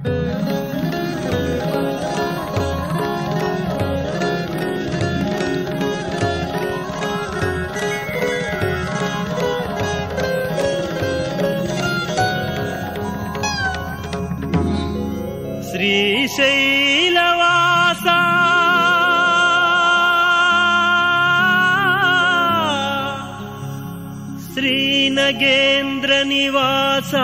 శ్రీశైలవాస శ్రీనగేంద్ర నివాస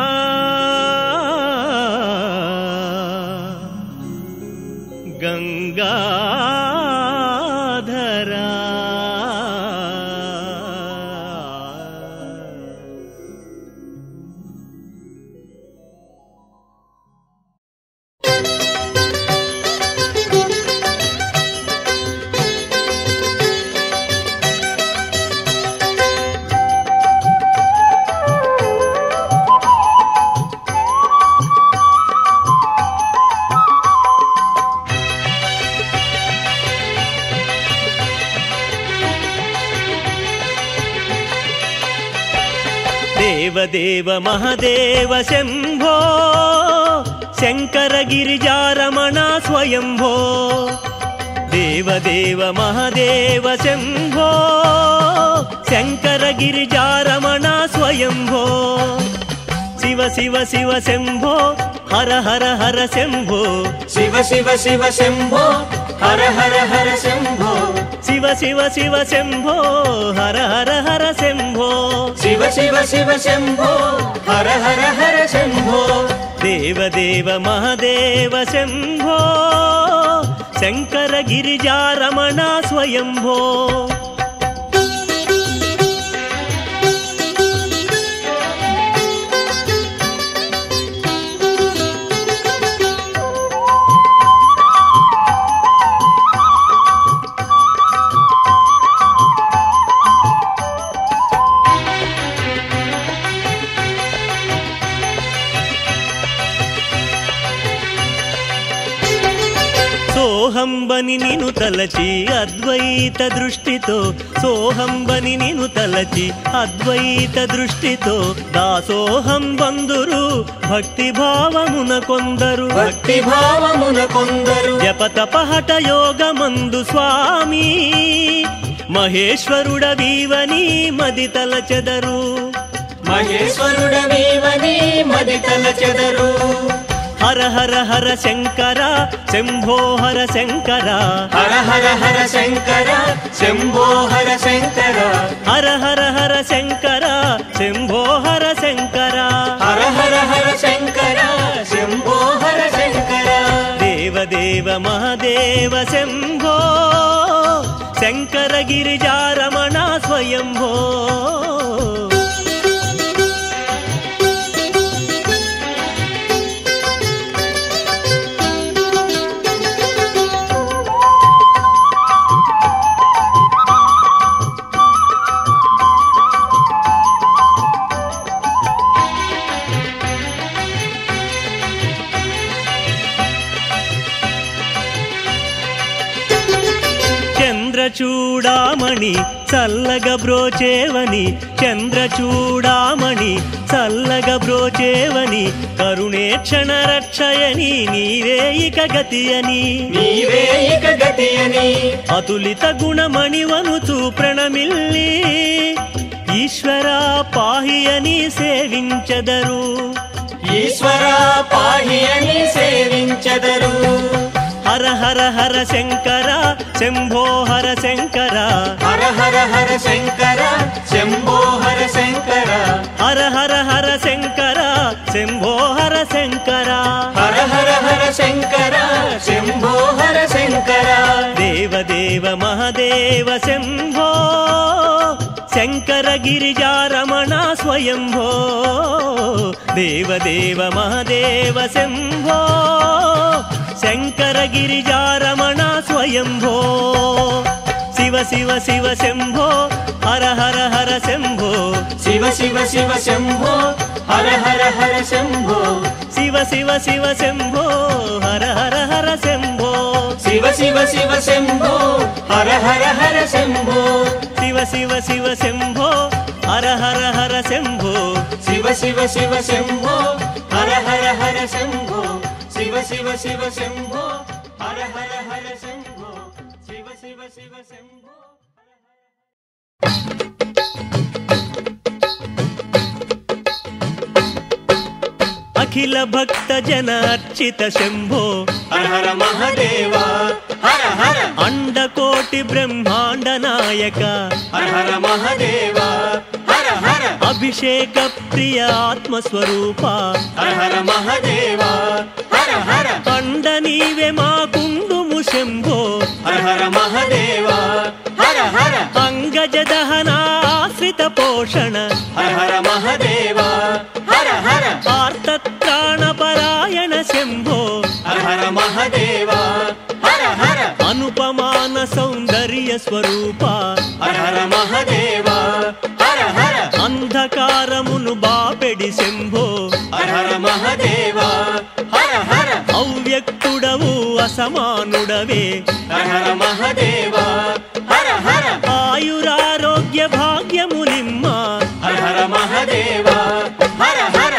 గంగాధరా దేవదేవ మహదేవ శంభో శంకర గిరిజారమణ స్వయంభో దేవదేవ మహదేవ శంభో శంకర గిరిజారమణ స్వయంభో శివ శివ శివ శంభో హర హర హర శంభో శివ శివ శివ శంభో హర హర హర శంభో శివ శివ శివ శంభో హర హర హర శంభో శివ శివ శివ శంభో హర హర హర శంభో దేవదేవ మహదేవ శంభో శంకర గిరిజారమణ స్వయంభో సోహంబని నిను తలచి అద్వైత దృష్టితో సోహంబని నిను తలచి అద్వైత దృష్టితో దాసోహం బందురు భక్తి భావమున కొందరు భక్తి భావమున కొందరు జపతపహట యోగమందు స్వామి మహేశ్వరుడవీవని మది తలచెదరు మహేశ్వరుడవీవని మది తలచెదరు హర హర హర శంకర శంభో హర శంకర హర హర హర శంకర శంభో హర శంకర హర హర హర శంకర శంభో హర శంకర హర హర హర శంకర శంభో హర శంకర దేవదేవ మహదేవ శంభో శంకర గిరిజారమణ స్వయంభో చంద్రచూడామణి చల్లగ బ్రోచేవని చంద్రచూడామణి చల్లగ బ్రోచేవని కరుణేక్షణ రక్షయని నీవే ఇక గతియని నీవే ఇక గతియని అతులిత గుణమణివనుచు ప్రణమిల్లి ఈశ్వరా పాహి అని సేవించెదరు ఈశ్వరా పాహి అని సేవించెదరు హర హర హర శంకర శంభో హర శంకర హర హర హర శంకర శంభో హర శంకర హర హర హర శంకర శంభో హర శంకర హర హర హర శంకర శంభో హర శంకర దేవదేవ మహదేవ శంభో శంకర గిరిజారమణ స్వయంభో దేవదేవ మహదేవ శంభో శంకర గిరిజారమణ స్వయంభో శివ శివ శివ శంభో హర హర హర శంభో శివ శివ శివ శంభో హర హర హర శంభో శివ శివ శివ శంభో హర హర హర శంభో శివ శివ శివ శంభో హర హర హర శంభో శివ శివ శివ శంభో హర హర హర శంభో శివ శివ శివ శంభో హర హర హర శంభో శివ శివ శివ శంభో హర హర హర శంభో శివ శివ శివ శంభో అఖిల భక్త జన అర్చిత శంభో హర హర మహాదేవా హర హర అండకోటి బ్రహ్మాండ నాయక హర హర మహాదేవా హర హర అభిషేక ప్రియ ఆత్మస్వరూప హర హర మహాదేవా హర హర అండ నీవే మాకుండుము శంభో హర హర మహాదేవా హర హర అంగజ దహన ఆశ్రిత పోషణ హర హర మహాదేవా హర హర ఆర్తత్రాణ పరాయణ శంభో హర హర మహాదేవా హర హర అనుపమాన సౌందర్య స్వరూప హర హర మహాదేవా హర హర అంధకారమును బాపెడి శంభో హర హర మహాదేవా హర హర అవ్యక్తుడవు అసమానుడవే హర హర మహాదేవా హర హర ఆయురారోగ్య భాగ్యములిమ్మ హర హర మహాదేవా హర హర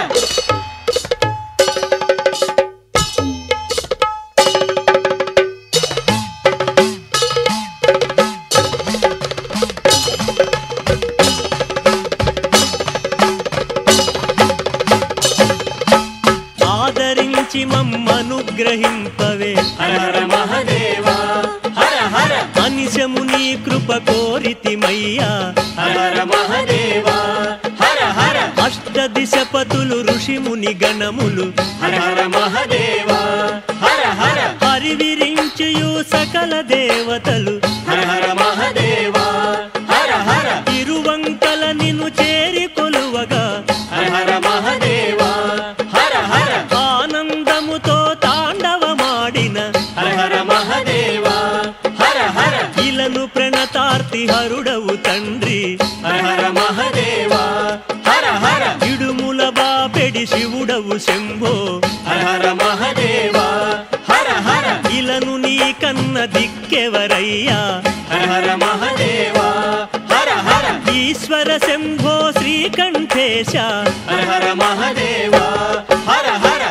ఆదరించి మమ్మనుగ్రహింపవే హర హర మహాదేవా హర హర అనిశము నీ కృప కోరితిమయ్యా హర హర మహాదేవా హర హర అష్టదిశపతులు ఋషిముని గణములు హర హర మహాదేవా హర హర హరివిరించియు సకల దేవతలు హర హర మహాదేవా హర హర తిరువంకల నిన్ను చేరి కొలువగా హర హర మహాదేవా హర హర ఆనందముతో తాండవమాడిన హర హర మహాదేవా హర హర ఇలను ప్రణతార్తి హరుడవు తండ్రి హర హర మహాదేవా హర హర ఇడుముల బాపెడి శివుడవు శంభో హర హర మహాదేవా హర హర ఇలను నీ కన్న దిక్కెవరయ్యా హర హర మహాదేవా హర హర ఈశ్వర శంభో శ్రీకంఠేశ హర హర మహాదేవా హర హర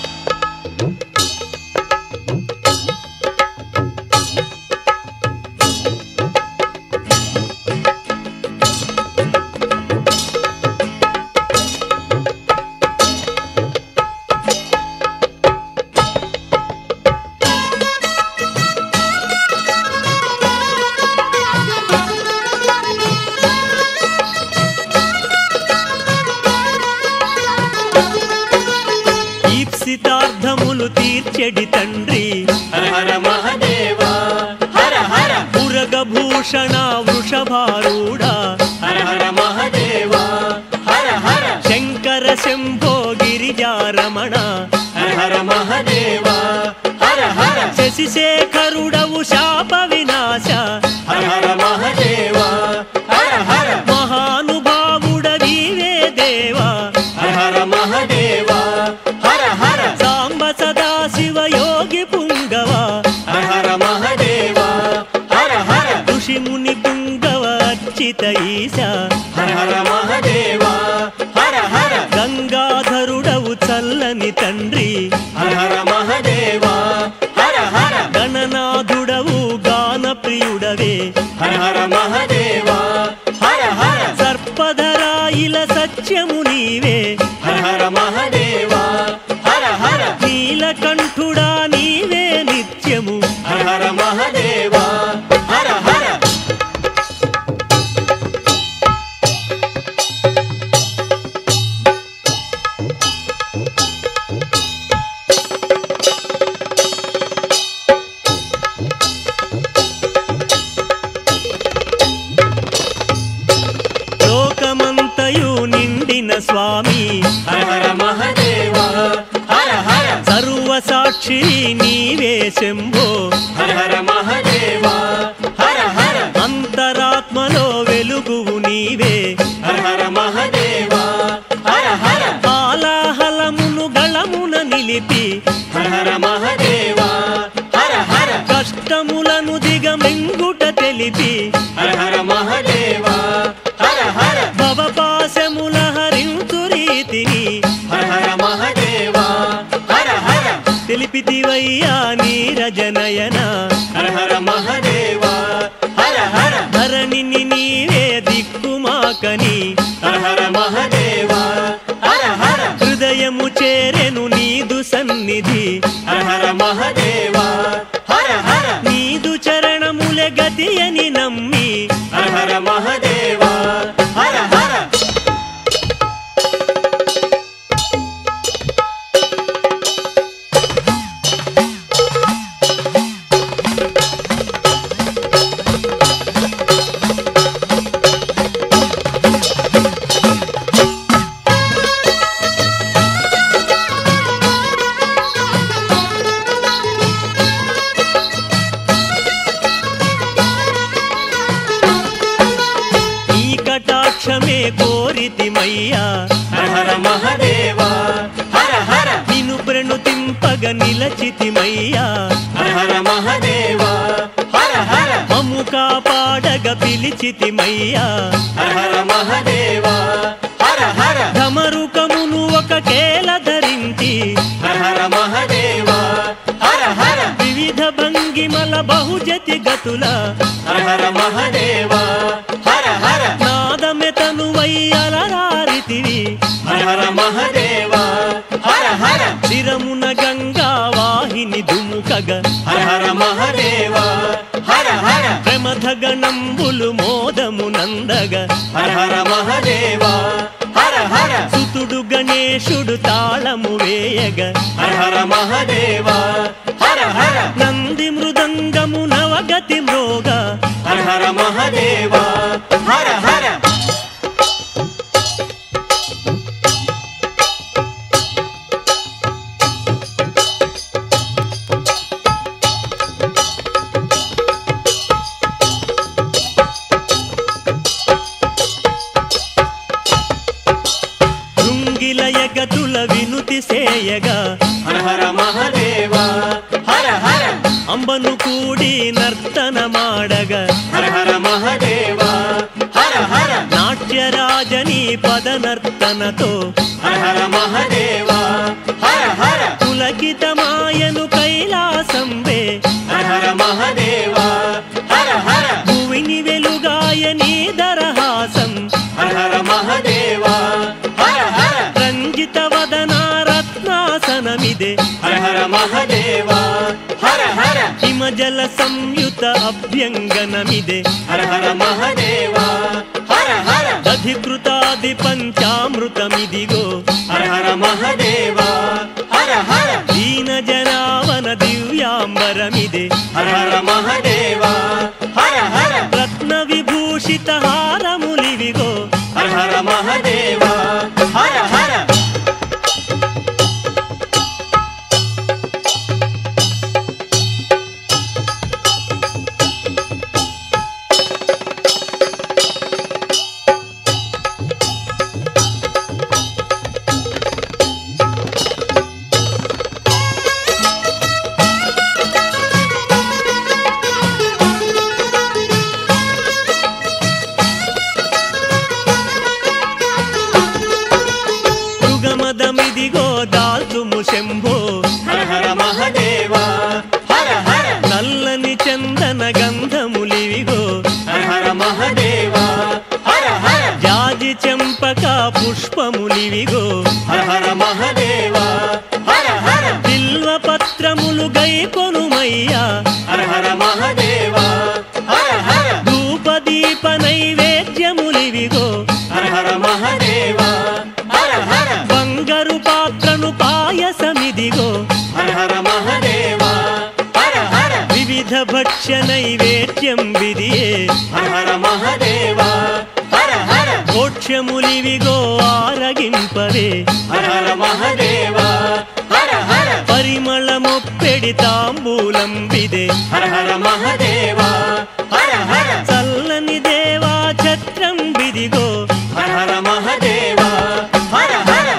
ఈప్సితార్థములు తీర్చెడి తండ్రి హర హర మహాదేవా హర హర పురగభూషణ వృషభారూఢ హర హర మహాదేవా హర హర శంకర శంభో గిరిజారమణ హర హర మహాదేవా హర హర శశిశేఖరుడవు శాప వినాశ హర హర మహాదేవా హర హర మహానుభావుడవీవే దేవా హర హర మహాదేవా హర హర సాంబ సదా శివ యోగి పుంగవ హర హర మహాదేవా హర హర ఋషిముని పుంగవ అర్చిత ఈశ హర హర మహాదేవా హర హర గంగాధరుడవు చల్లని తండ్రి హర హర మహాదేవా హర హర గణనాథుడవు గాన ప్రియుడవే హర హర మహాదేవా హర హర సర్పధరాయిల సత్యము నీవే హర హర మహాదేవా హర హర నీలకంఠుడా నీవే నిత్యము హర హర మహాదేవా హర హర లోకమంతయు నిండిన స్వామి హర హర మహాదేవా హర హర సర్వసాక్షి నీవే శంభో హర హర మహాదేవా హర హర అంతరాత్మలో వెలుగువు నీవే హర హర మహాదేవా హర హర ఆలాహలమును గళమున నిలిపి హర హర మహాదేవా హర హర కష్టములను దిగమింగుట తెలిపి హర హర మహాదేవా హర హర భవపాశముల హరించు రీతిని హర హర మహాదేవా హర హర తెలిపితివయ్యా నీరజనయన హర హర మహదేవా హర హర ధరణిని నీవే దిక్కుమాకని హర హర మహదేవా హర హర హృదయము చేరెను నీదు సన్నిధి హర హర మహదేవా హర హర నీదు చరణములే గతి అని నమ్మి హర హర మహదేవా హర హర కటాక్షమే కోరితిమయ్యా హర హర మహదేవా హర హర నిను ప్రణుతింపగ నిలచితిమయ్యా హర హర మహదేవా హర హర మము కాపాడగ పిలిచితిమయ్యా హర హర మహదేవా హర హర ధమరుకమును ఒక కేల ధరించి హర హర మహదేవా హర హర వివిధ భంగిమల బహుజతి గతుల హర హర మహదేవా హర హర నాదమెతను వయ్యలరారితివి హర హర మహదేవా హర హర శిరమున గంగా వాహిని దుముకగ హర హర మహదేవా హర హర ప్రమథ గణంబులు మోదమునందగ హర హర మహదేవా హర హర సుతుడు గణేశుడు తాళము వేయగ హర హర మహదేవా హర హర నంది మృదంగము నవగతి మ్రోగ హర హర మహదేవా హర హర గతుల వినుతి సేయగా హర హర మహదేవా హర హర అంబను కూడి నర్తన మాడగ హర హర మహదేవా హర హర నాట్యరాజని పద నర్తనతో హర హర మహదేవా హర హర పులకితమాయను కైలాసంబే హర హర మహదేవా హర హర భువిని వెలుగాయని దరహాసం హర హర మహదేవా హర హర రంజిత వదన రత్నాసనమిదే హర హర మహదేవా హర హర హిమజల సంయుత అభ్యంగనమిదే హర హర మహదేవా హర హర అధికృతాది పంచామృతమిదిగో హర హర మహదేవా హర హర దీన జనావన దివ్యాంబరమిదే హర హర మహదేవా హర హర రత్న విభూషిత హారములివిగో హర హర మహదేవా హర హర యుగమదమిదిగో దాల్చుము శంభో హర హర మహదేవా హర హర నల్లని చందన గంధములివిగో హర హర మహదేవా హర హర జాజి చెంపక పుష్పములివిగో హర హర మహదేవా హర హర బిల్వ పత్రములు గైకొనుమయ్యా హర హర మహదేవా హర హర ధూపదీప నైవేద్యములివిగో హర హర మహదేవా హర హర బంగారు పాత్రను పాయసమిదిగో హర హర మహదేవా హర హర వివిధ భక్ష్య నైవేద్యం విదియే హర హర మహదేవా హర హర మోక్షములివిగో ఆరగింపవే హర హర మహదేవా హర హర పరిమళమొప్పెడి తాంబూలం విదే హర హర మహదేవా హర హర చల్లని దేవా ఛత్రం విదిగో హర హర మహదేవా హర హర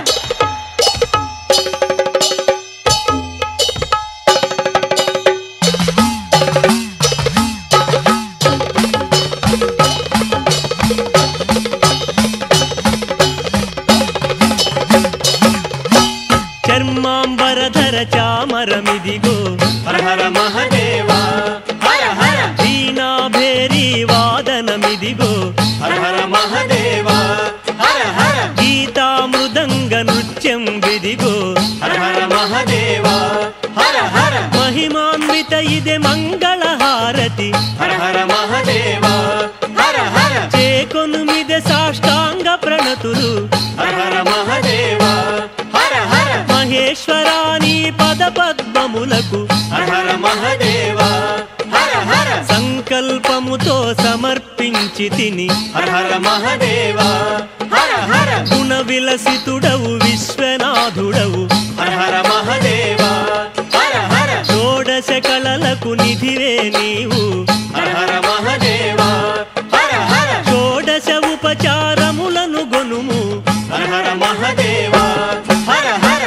చర్మాంబరధర చామరమిదిగో హర హర మహదేవా హర హర వీణా భేరీ వాదనమిదిగో హర హర మహదేవా హర హర గీతా మృదంగ నృత్యం విదిగో హర హర మహదేవా హర హర మహిమాన్విత ఇదే మంగళ హారతి హర హర మహదేవా హర హర చేకొనుమిదే సాష్టాంగ ప్రణతులు హర హర మహదేవా హర హర మహేశ్వరాని పద పద్మములకు హర హర మహదేవా హర హర సంకల్పముతో సమర్పించి తిని హర హర మహదేవా హర హర గుణ విలసితుడవు విశ్వనాథుడవు హర హర మహదేవా హర హర షోడశ కళలకు నిధివే నీవు హర హర మహదేవా హర హర షోడశ ఉపచారములను గొనుము హర హర మహదేవా హర హర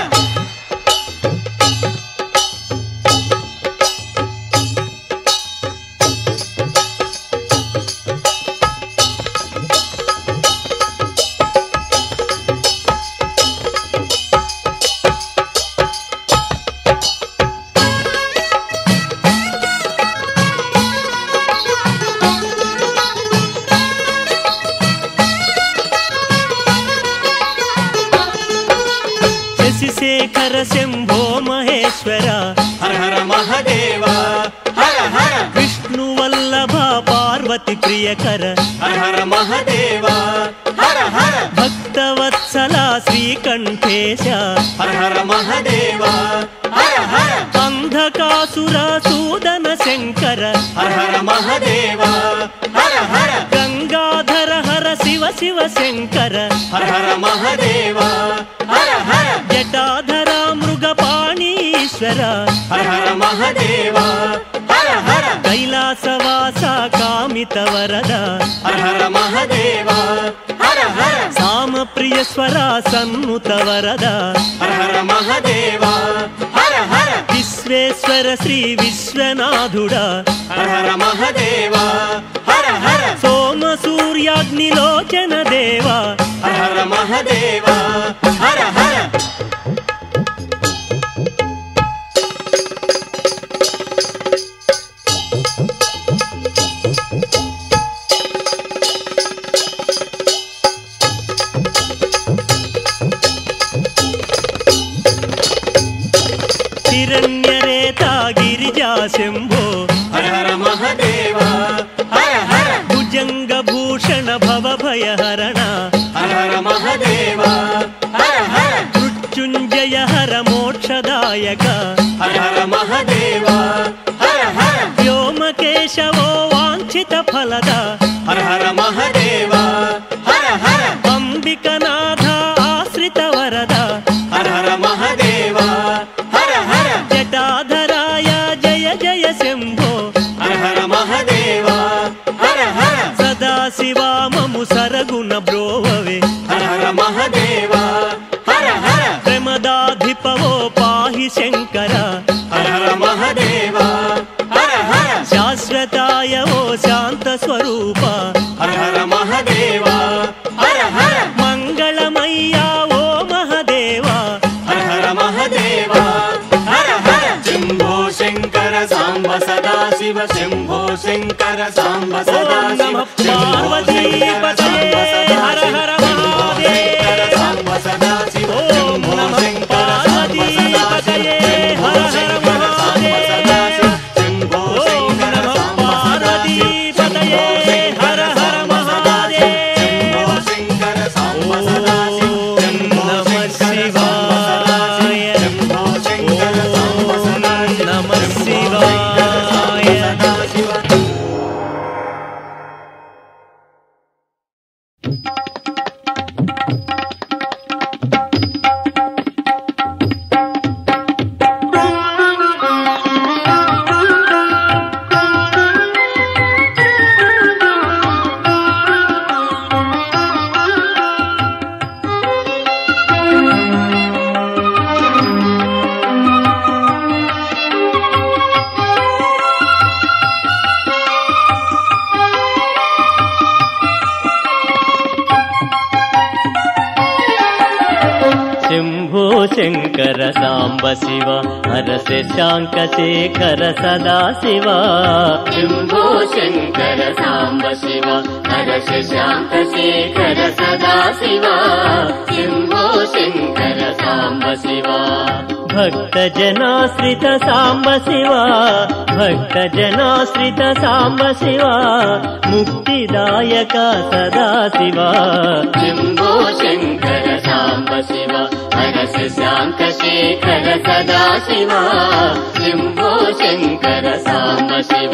శశిశేఖర శంభో మహేశ్వర హర హర మహదేవా హర హర విష్ణువల్లభ పార్వతి ప్రియకర హర హర మహదేవా హర హర భక్తవత్సల శ్రీకంఠేశ హర హర మహదేవా హర హర అంధకాసుర సూదన శంకర హర హర మహదేవా హర హర గంగాధర హర శివ శివ శంకర హర హర మహదేవా హర హర జటాధర మృగపాణీశ్వర హర హర మహదేవా హర హర కైలాసవాస కామిత వరద హర హర మహదేవా హర హర సామ ప్రియస్వర సన్నుత వరద హర హర మహదేవా హర హర విశ్వేశ్వర శ్రీ విశ్వనాథుడా హర హర మహదేవా హర హర సోమ సూర్యాగ్నిలోచన దేవా హర హర మహదేవా హర హర హిరణ్యరేత గిరిజా శంభో హర హర మహదేవా హర హర భుజంగ భూషణ భవభయహరణ హర హర మహదేవా హర హర మృత్యుంజయ హర మోక్షదాయక హర హర మహదేవా హర హర వ్యోమకేశవో వాంఛిత ఫలద హర హర మహదేవా హర హర అంబికనాథ ఆశ్రిత వరద హర హర మహదేవా హర హర జటాధరాయ జయ జయ శంభో హర హర మహదేవా హర హర సదాశివామము సరగుణ బ్రోవవే హర హర మహదేవా హర హర ప్రమదాధిపవో పాహి శంకర హర హర మహదేవా హర హర శాశ్వతాయ ఓ శాంత స్వరూప హర హర మహదేవా హర హర మంగళమయ్యా ఓ మహదేవా హర హర మహదేవా హర హర శంభో శంకర సాంబ సదా శివ శంభో శంకర సాంబ సదా ఓం శివ నమః పార్వతీపతయే హర హర మహాదేవ సాంబ సదా శివ ఓం నమః పార్వతీపతయే హర హర మహాదేవ శంభో ఓం నమః పార్వతీపతయే హర హర మహాదేవ శంభో శంకర సాంబ సదా శివ శంభో శంకర శంభో శంకర సాంబ సదా శివ నమః శివాయ సదా శివ శివ హర శశాంక శేఖర సదా శివ శంభో శంకర సాంబ శివ హర శశాంక శేఖర సదా శివ శంభో శంకర సాంబ శివ భక్త జనాశ్రిత సాంబ శివ భక్త జనాశ్రిత సాంబ శివ ముక్తిదాయక సదా శివ శంభో శంకర సాంబ శివ హర శశాంక శేఖర సదా శివ శంభో శంకర సాంబ శివ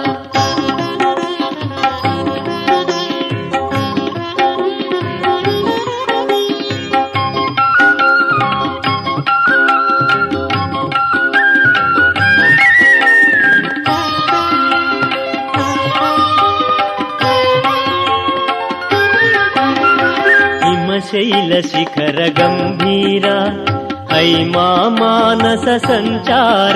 శైల శిఖర గంభీర హైమా మానస సంచార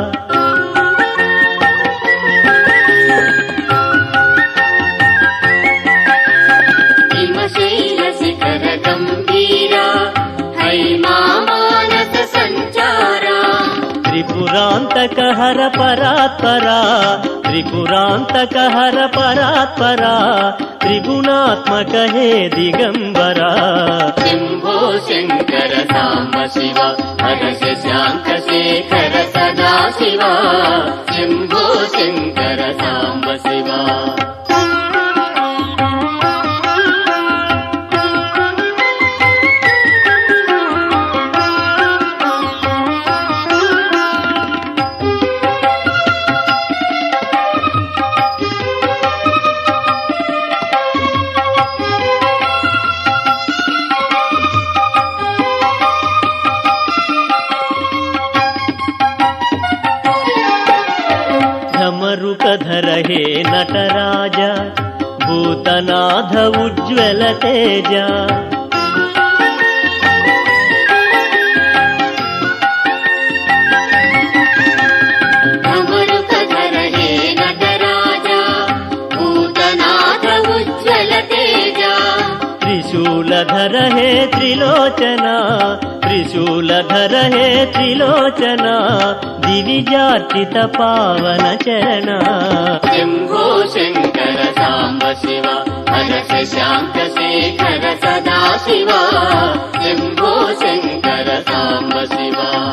హిమశైల శిఖర గంభీర హైమా మానస సంచార త్రిపురాంతక హర పరాత్పరా త్రిపురాంతక హర పరాత్పరా త్రిగుణాత్మక హే దిగంబరా శంభో శంకర సాంబ శివ హర శశాంక శేఖర సదా శివ శంభో శంకర సాంబ శివ ధర హే నటరాజ భూతనాథ ఉజ్వల తేజ ధర హే నటరాజ భూతనాథ ఉజ్వల తేజ త్రిశూలధర హే త్రిలోచన త్రిశూలధర హే త్రిలోచన దివిజార్చిత పావన చరణ శంభో శంకర సాంబ శివ హర శశాంక శేఖర సదా శివ శంభో శంకర సాంబ శివ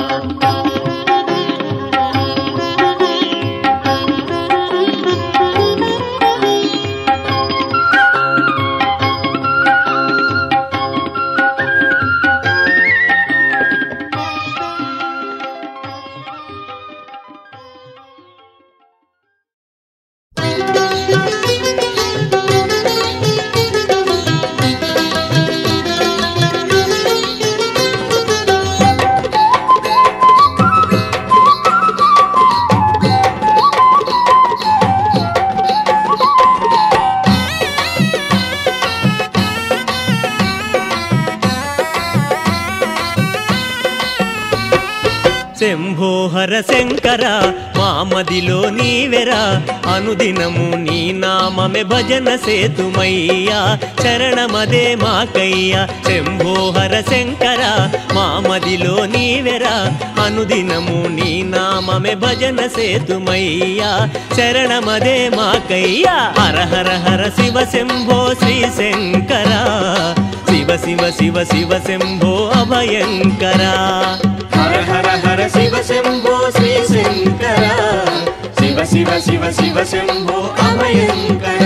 శంభో హర శంకర మామదిలో నీవెరా అనుదినము నీ నామమే భజన సేతుమయ్యా చరణమదే మాకయ్యా శంభో హర శంకర మామదిలో నీవెరా అనుదినము నీ నామమే భజన సేతుమయ్యా చరణమదే మాకయ్యా హర హర హర శివ శంభో శ్రీ శంకర శివ శివ శివ శివ శంభో అభయంకర హర హర హర శివ శంభో శ్రీ శంకర శివ శివ శివ శివ శంభో అభయంకర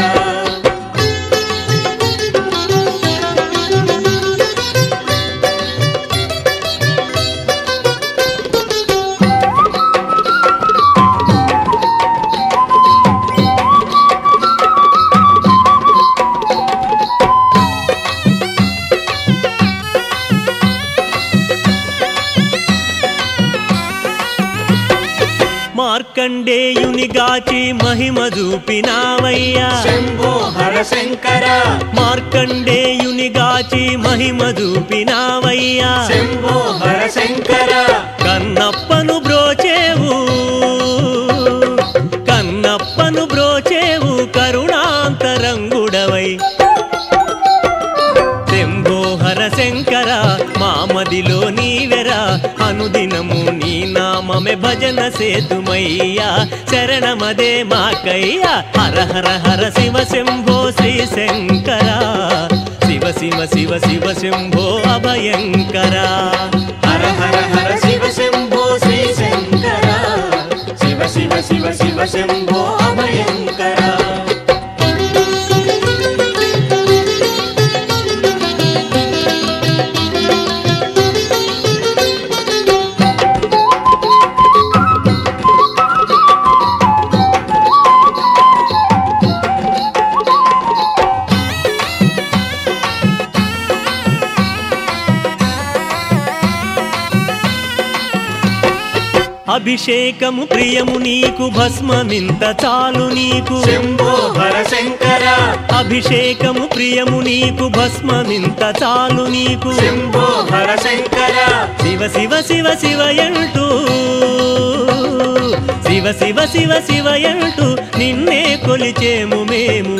మార్కండేయునిగాచి మహిమ చూపినావయ్యా శంభో హర శంకర మార్కండేయునిగాచి మహిమ చూపినావయ్యా శంభో హర శంకర కన్నప్పను బ్రోచేవు కన్నప్పను బ్రోచేవు కరుణాంతరంగుడవై శంభో హర శంకర మామదిలో నీవెరా అనుదినము నీ నామమే భజన సేతుమయ్యా శరణమదే మాకయ్యా హర హర హర శివ శంభో శ్రీ శంకర శివ శివ శివ శివ శంభో అభయంకర హర హర హర శివ శంభో శ్రీ శంకర శివ శివ శివ శివ శంభో అభయంకర అభిషేకము ప్రియము నీకు భస్మమింత చాలు నీకు శంభో హర శంకర అభిషేకము ప్రియము నీకు భస్మమింత చాలు నీకు శంభో హర శంకర శివ శివ శివ శివయంటూ శివ శివ శివ శివయంటూ నిన్నే కొలిచేము మేము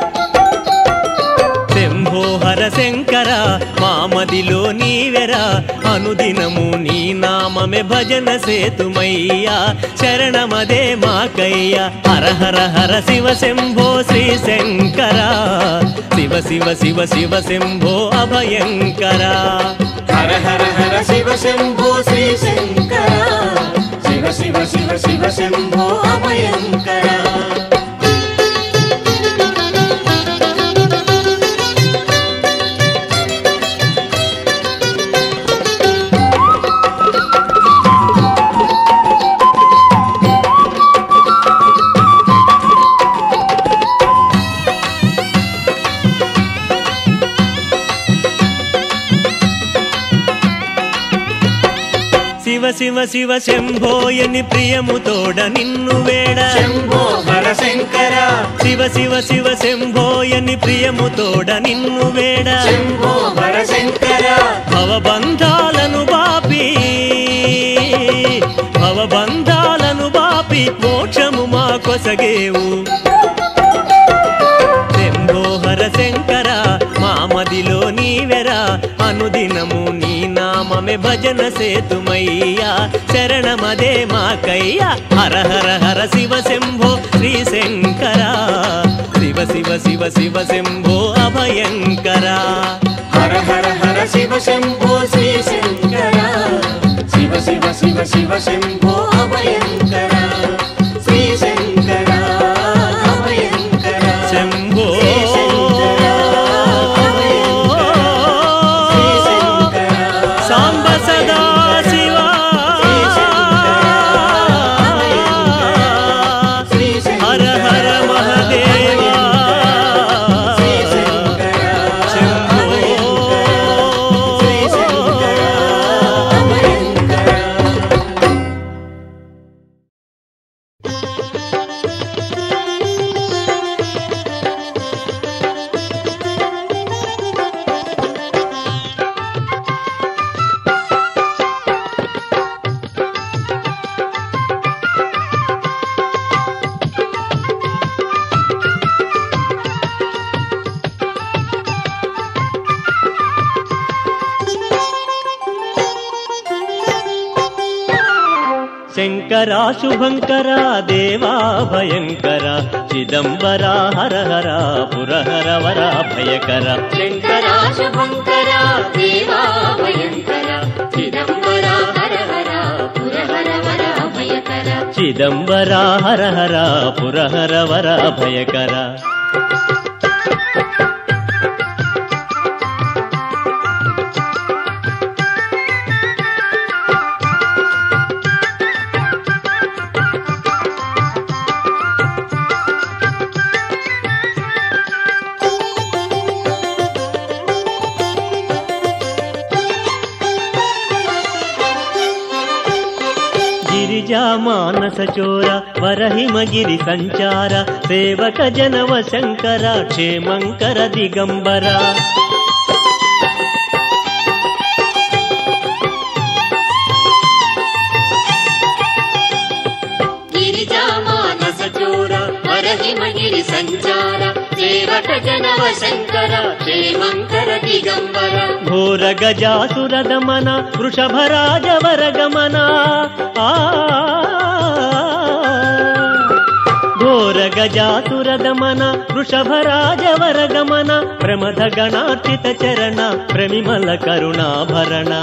శంభో హర శంకర మామదిలో నీవెరా అనుదినము నీ నామమే భజన సేతుమయ్యా శరణమదే మాకయ్యా హర హర హర శివ శంభో శ్రీ శంకర శివ శివ శివ శివ శంభో అభయంకర హర హర హర శివ శంభో శ్రీ శంకర శివ శివ శివ శివ శంభో అభయంకర శివ శివ శివ శంభోయని ప్రియముతోడ నిన్ను వేడ శంభో హర శంకర శివ శివ శివ శంభోయని ప్రియముతోడ నిన్ను వేడ శంభో హర శంకర భవబంధాలను బాపి భవబంధాలను బాపి మోక్షము మా కొసగేవు శంభో హర శంకర మామదిలో నీవెరా అనుదినము నీ నామమే భజన సేతుమయ్యా శరణమదే మాకయ్యా హర హర హర శివ శంభో శ్రీ శంకర శివ శివ శివ శివ శంభో అభయంకర హర హర హర శివ శంభో శ్రీ శంకర శివ శివ శివ శివ శంభో అభయంకర శ్రీ శంకర అభయంకర శంభో సాంబ సదా శివ హర హర మహదేవా శంభో శంకరా శుభంకరా దేవా భయంకర చిదంబరా హర హర పురహర వర భయకర శంకరా శుభంకరా దేవా భయంకర చిదంబరా హర హర పురహర వర భయకర చిదంబరా హర హర పురహర వర భయకర గిరిజా మానస చోర వరహిమగిరి సంచార సేవక జనవ శంకర క్షేమంకర దిగంబర గిరిజా మానస చోర వరహిమగిరి సంచార సేవక జనవ శంకర క్షేమంకర దిగంబర ఘోర గజాసుర దమన వృషభరాజ వరగమన ఘోర గజాసుర దమన వృషభరాజ వరగమన ప్రమథ గణార్చిత చరణ ప్రమిమల కరుణాభరణ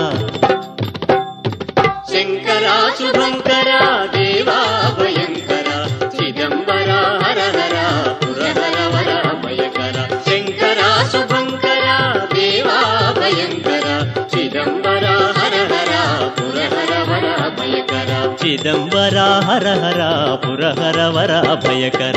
శంకరా శుభంకర దేవా భయంకర చిదంబర హర హర పురహర వర అభయకర శంకరా శుభంకర దేవా భయంకర చిదంబర హర హర పురహర వర అభయకర చిదంబర హర హర పురహర వర అభయకర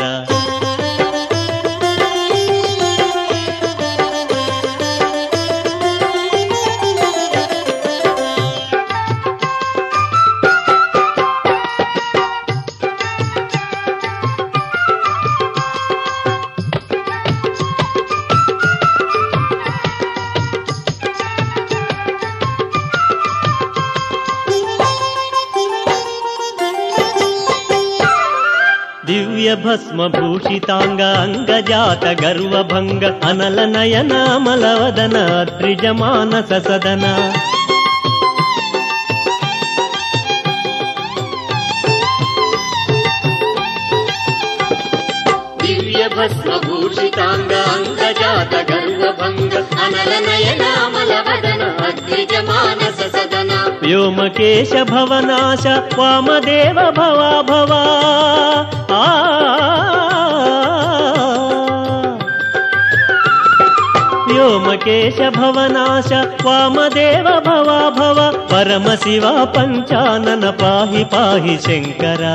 దివ్య భస్మ భూషితాంగ అంగజాత గర్వభంగ అనల నయన అమలవదన త్రిజమానస సదన దివ్య భస్మ భూషితాంగ అంగజాత గర్వభంగ అనల నయన అమలవదన త్రిజమానస సదన వ్యోమకేశ భవనాశ వామదేవ భవా భవా వ్యోమకేశ భవనాశ వామదేవ భవా భవ పరమశివ పంచానన పాహి పాహి శంకర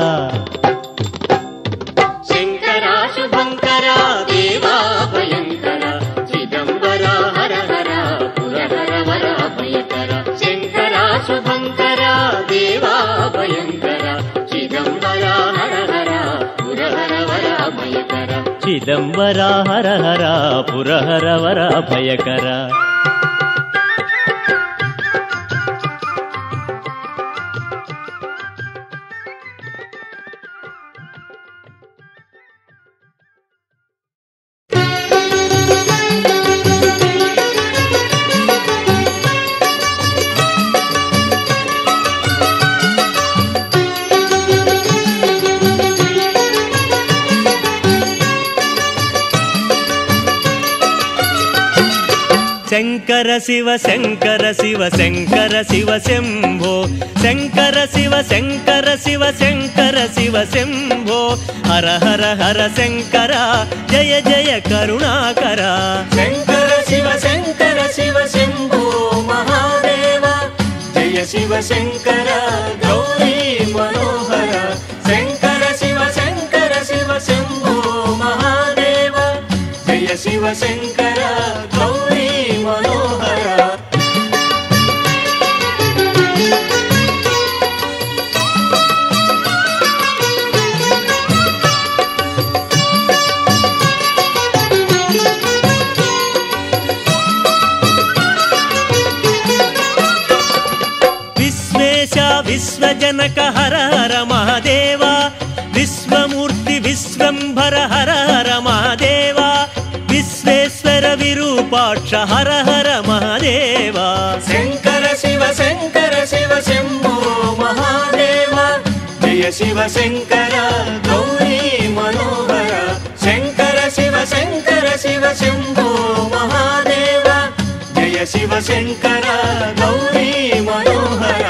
శంకరా శుభంకర దేవా భయంకర చిదంబర హర హర పురహర వర అభయకర శంకరా శుభంకర దేవా భయంకర చిదంబర హర హర పురహర వర అభయకర చిదంబర హర హర పురహర వర అభయకర శంకర శివ శంకర శివ శంకర శివ శంభో శంకర శివ శంకర శివ శంకర శివ శంభో హర హర హర శంకర జయ జయ కరుణాకర శంకర శివ శంకర శివ శంభో మహాదేవ జయ శివ శంకర గౌరీ మనోహర శంకర శివ శంకర శివ శంభో మహాదేవ జయ శివ శంకర గౌరీ మనోహర విశ్వేశ విశ్వజనక హర హర మహాదేవ విశ్వమూర్తి విశ్వంభర హర హర మహాదేవ విశ్వేశ్వర విరూపాక్ష హర హర మహాదేవ శంకర శివ శంకర శివ శంభో మహాదేవ జయ శివ శంకర గౌరీ మనోహర శంకర శివ శంకర శివ శంభో మహాదేవ జయ శివ శంకర గౌరీ మనోహర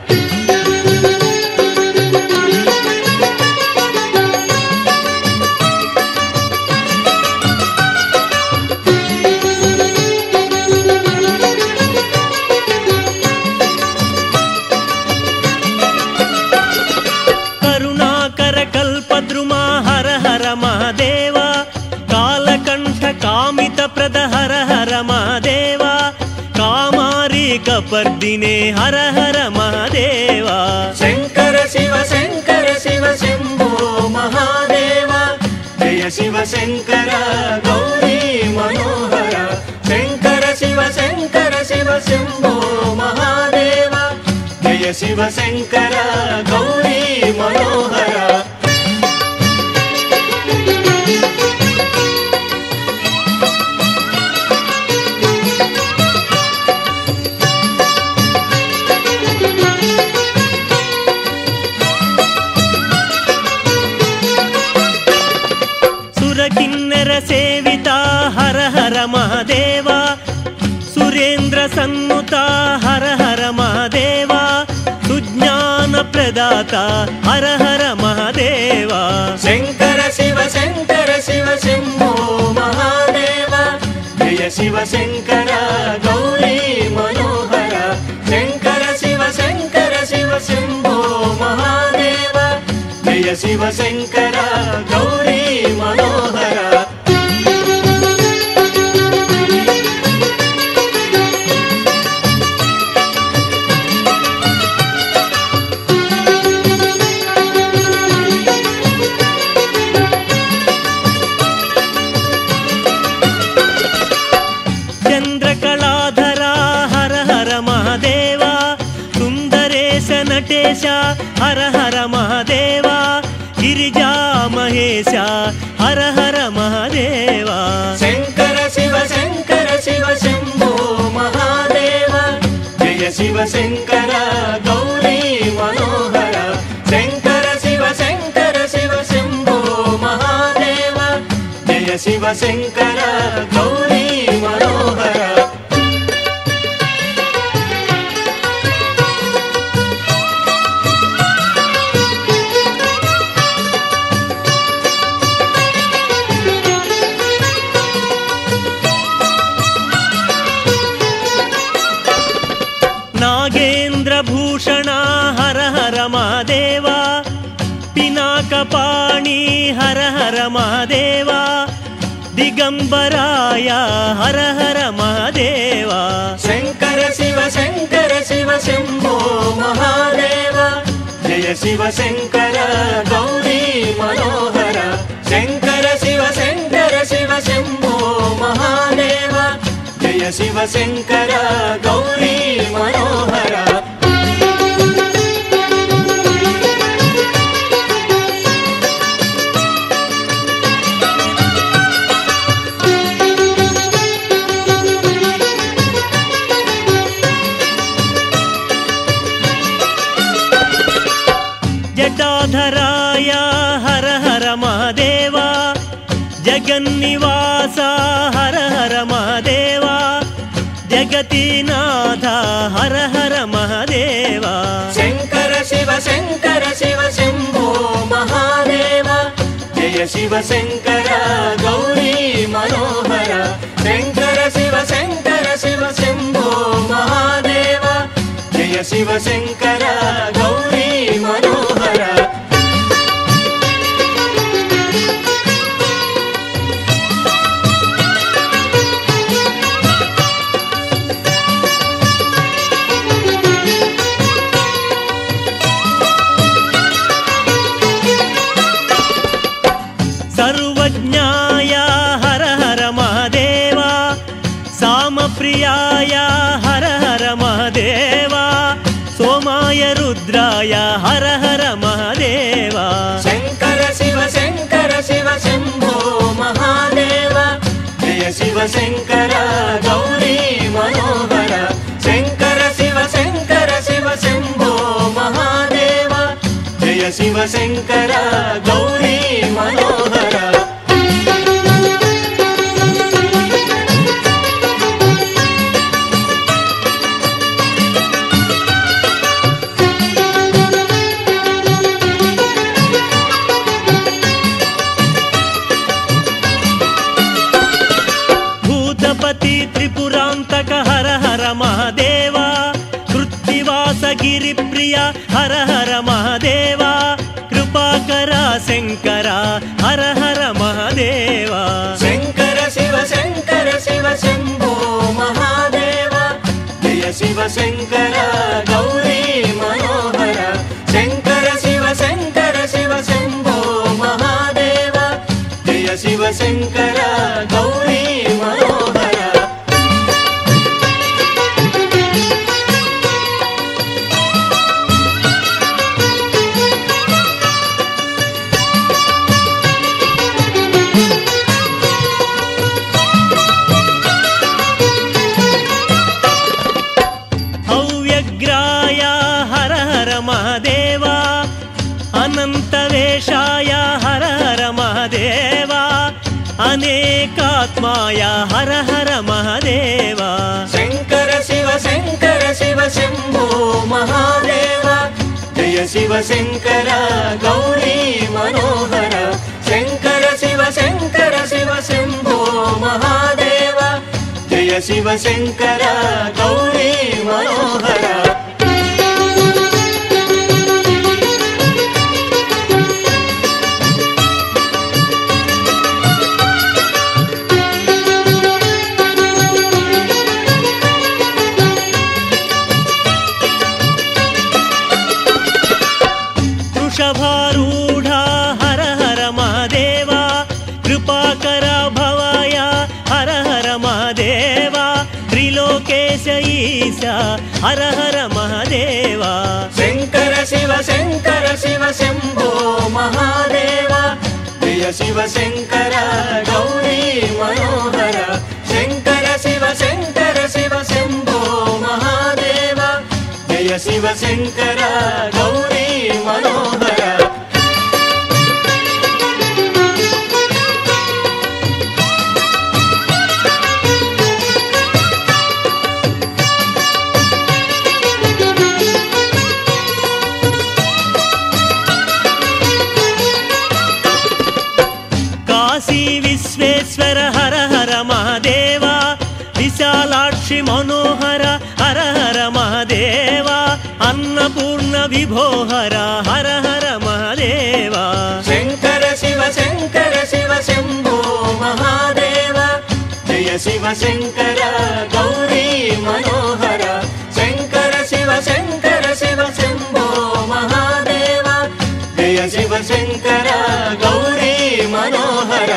కరుణాకర కల్పద్రుమా హర హర మహాదేవ కాలకంఠ కామిత ప్రద హర హర మహాదేవ కామారి కపర్దినే హర హర మహాదేవ శంకర శివ శంకర శివ శంభో మహాదేవ జయ శివ శంకర గౌరీ మనోహర శంకర శివ శంకర శివ శంభో మహాదేవ జయ శివ శంకర గౌరీ మనోహర सन्नुता हर हर महादेवा सुज्ञान प्रदाता हर हर महादेवा शंकर शिव शंभो महादेवा जय शिव शंकर गौरी मनोहर शंकर शिव शंभो महादेवा जय शिव शंकर गौरी मनोहर नटेश हर हर महादेवा गिरिजा महेश हर हर महादेवा शंकर शिव शंभो महादेवा जय शिव शंकर गौरी मनोहर शंकर शिव शंभो महादेवा जय शिव शंकर गौरी मनोहर भूषणा हर हर महादेवा पिनाकपाणि हर हर महादेवा दिगंबराया हर हर महादेवा शंकर शिव शंभो महादेवा जय शिव शंकर गौरी मनोहर शंकर शिव शंभो महादेवा जय शिव शंकर गौरी मनोहर जटाधराय हर हर महादेवा जगन्निवास हर हर महादेवा जगतीनाथ हर हर महादेवा शंकर शिव शंभो महादेवा जय शिव शंकर गौरी मनोहर शंकर शिव शंभो महादेवा जय शिव शंकर गौरी मनोहर सर्वज्ञाय हर हर महादेवा सामप्रियाय हर हर महादेवा सोमाय रुद्राय हर हर महादेवा शंकर शिव शंभो महादेवा जय शिव शंकर गौरी मनोहर शंकर शिव शंभो महादेवा जय शिव शंकर गौरी मनोहर त्रिपुरांतक हर हर महादेवा कृत्तिवास गिरिप्रिया हर हर महादेवा कृपाकरा शंकरा हर हर महादेवा शंकर शिव शंभो महादेवा जय शिव शंकर गौरी मनोहर शंकर शिव शंभो महादेवा जय शिव शंकर गौरी मनोहर అనేకాత్మాయ హర హర మహదేవ శంకర శివ శంభో మహాదేవ జయ శివ శంకర గౌరీ మనోహర శంకర శివ శంభో మహాదేవ జయ శివ శంకర గౌరీ మనోహర వృషభారూఢ హర హర మహదేవ కృపాకర భవాయ హర హర మహదేవ త్రిలోకేశ ఈశ హర హర మహదేవ శంకర శివ శంభో మహాదేవ జయ శివ శంకర గౌరీ మనోహర శంకర శివ శంభో మహాదేవ జయ శివ శంకర గౌరీ మనోహర కాశీ విశ్వేశ్వర హర హర మహదేవ విశాలాక్షి మనోహర హర హర మహదేవ అన్నపూర్ణ విభోహర హర హర మహదేవ శంకర శివ శంభో మహాదేవ జయ శివ శంకర గౌరీ మనోహర శంకర శివ శంభో మహాదేవ జయ శివ శంకర గౌరీ మనోహర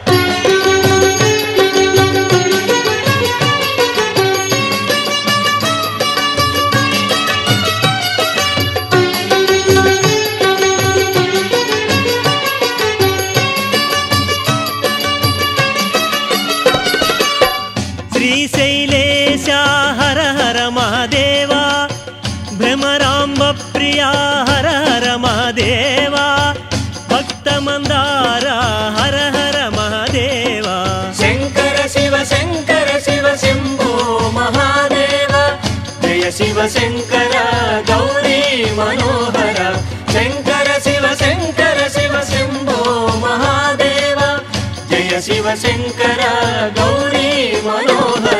శ్రీశైలేశ హర హర మహదేవ భ్రమరాంబ ప్రియా హర హర మహదేవ భక్తమందార హర హర మహదేవ శంకర శివ శంభో మహాదేవ జయ శివ శంకర గౌరీ మనోహర శంకర శివ శంభో మహాదేవ జయ శివ శంకర గౌరీ మనోహర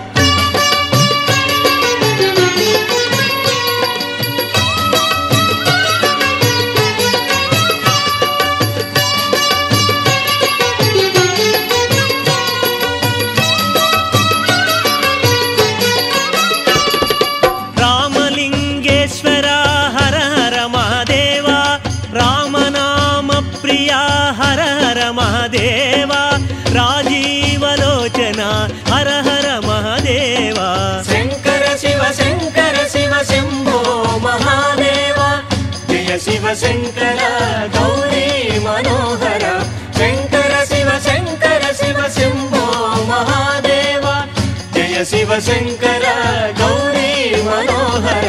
రామలింగేశ్వర హర హర మహదేవ రామనామ ప్రియా హర హర మహదేవ రాజీవలోచన హర హర మహదేవ శంకర శివ శంభో మహాదేవ జయ శివ శంకర గౌరీ మనోహర శంకర శివ శంభో మహాదేవ జయ శివ శంకర గౌరీ మనోహర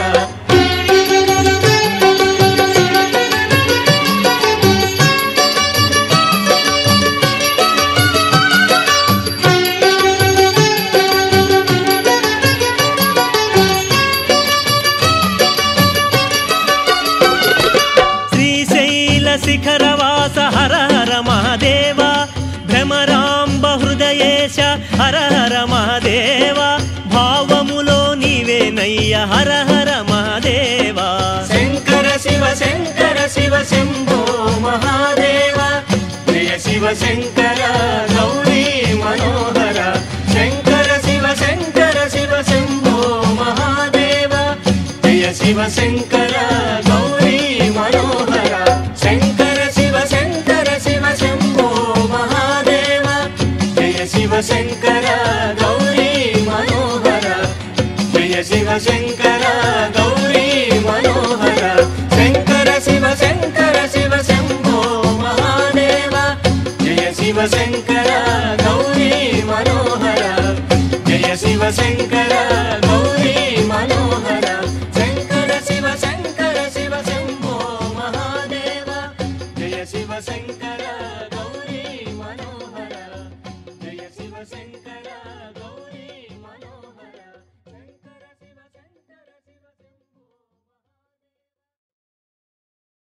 శిఖరవాస హర హర మహదేవ భ్రమరాంబ హృదయేశ హర హర మహదేవ భావములో నీవేనయ్య హర హర మహదేవ శంకర శివ శంభో మహాదేవ జయ శివ శంకర గౌరీ మనోహర శంకర శివ శంభో మహాదేవ జయ శివ శంకర గౌరీ మనోహర శంకర శివ శంభో మహాదేవ జయ శివ శంకర గౌరీ మనోహర జయ శివ శంకర గౌరీ మనోహర శంకర శివ శంభో మహాదేవ జయ శివ శంకర గౌరీ మనోహర జయ శివ శంకర